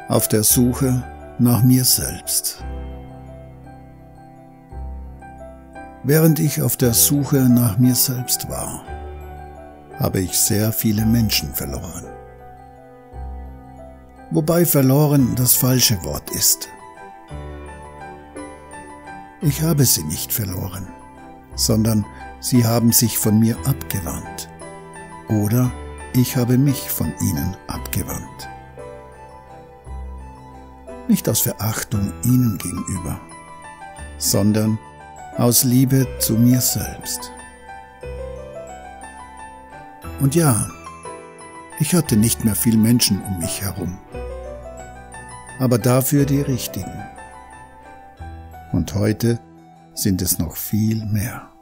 auf der Suche nach mir selbst. Während ich auf der Suche nach mir selbst war, habe ich sehr viele Menschen verloren. Wobei verloren das falsche Wort ist. Ich habe sie nicht verloren, sondern sie haben sich von mir abgewandt. Oder ich habe mich von ihnen abgewandt. Nicht aus Verachtung ihnen gegenüber, sondern aus Liebe zu mir selbst. Und ja, ich hatte nicht mehr viel Menschen um mich herum, aber dafür die richtigen. Und heute sind es noch viel mehr.